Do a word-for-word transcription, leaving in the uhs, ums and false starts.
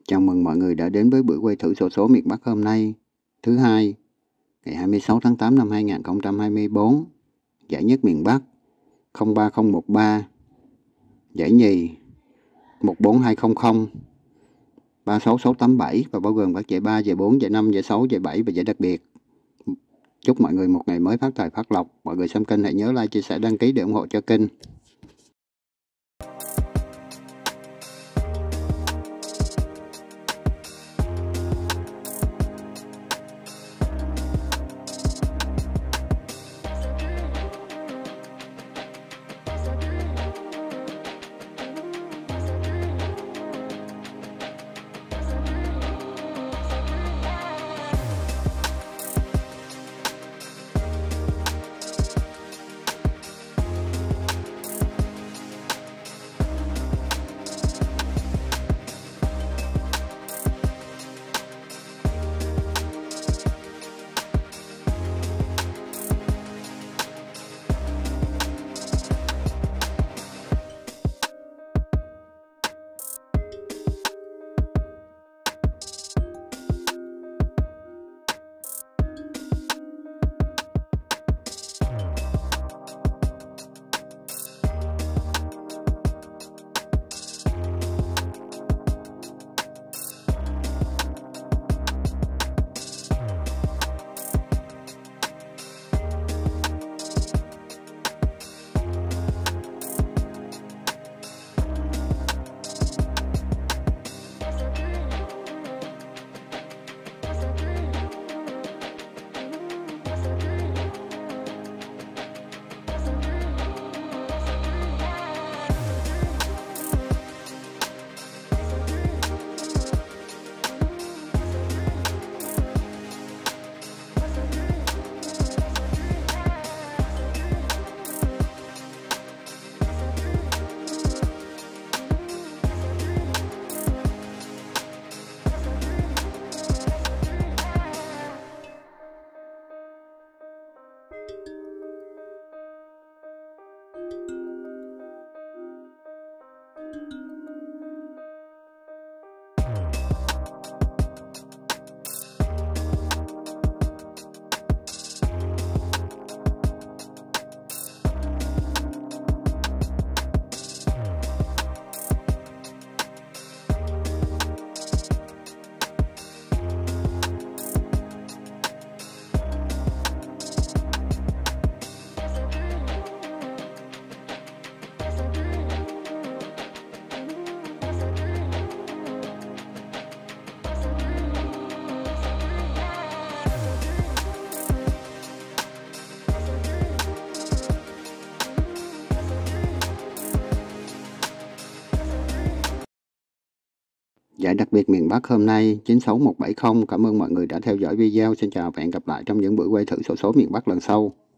Chào mừng mọi người đã đến với buổi quay thử xổ số miền Bắc hôm nay, thứ hai, ngày hai mươi sáu tháng tám năm hai nghìn không trăm hai mươi tư. Giải nhất miền Bắc không ba không một ba, giải nhì một bốn hai không không, ba sáu sáu tám bảy và bao gồm các giải ba, giải bốn, giải năm, giải sáu, giải bảy và giải đặc biệt. Chúc mọi người một ngày mới phát tài phát lộc. Mọi người xem kênh hãy nhớ like, chia sẻ, đăng ký để ủng hộ cho kênh. Giải đặc biệt miền Bắc hôm nay chín sáu một bảy không. Cảm ơn mọi người đã theo dõi video. Xin chào và hẹn gặp lại trong những buổi quay thử xổ số miền Bắc lần sau.